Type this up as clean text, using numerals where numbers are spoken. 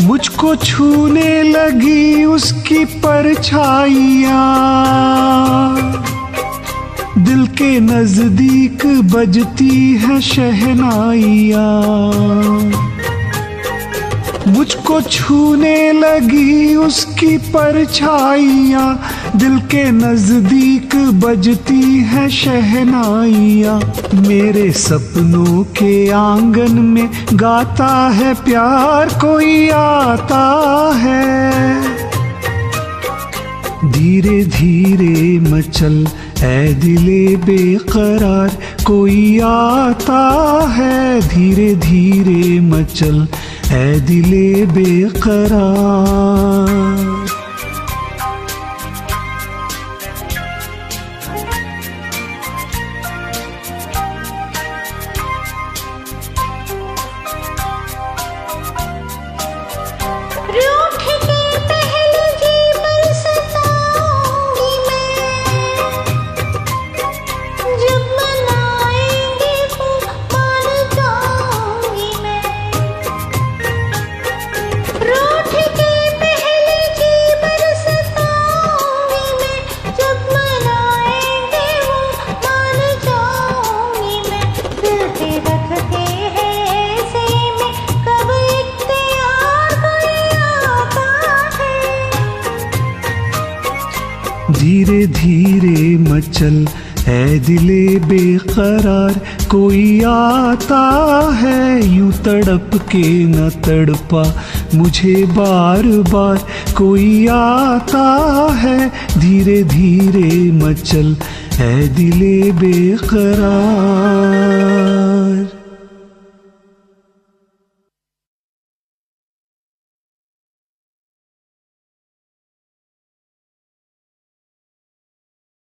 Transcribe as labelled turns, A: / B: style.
A: मुझको छूने लगी उसकी परछाइयाँ, दिल के नजदीक बजती है शहनाइयाँ। मुझको छूने लगी उसकी परछाइयाँ, दिल के नजदीक बजती है शहनाइयाँ। मेरे सपनों के आंगन में गाता है प्यार कोई आता है। धीरे धीरे मचल ऐ दिले बेकरार कोई आता है। धीरे धीरे मचल ऐ दिले बेकरार। धीरे धीरे मचल ऐ दिले बेकरार कोई आता है। यूं तड़प के न तड़पा मुझे बार बार कोई आता है। धीरे धीरे मचल ऐ दिले बेकरार।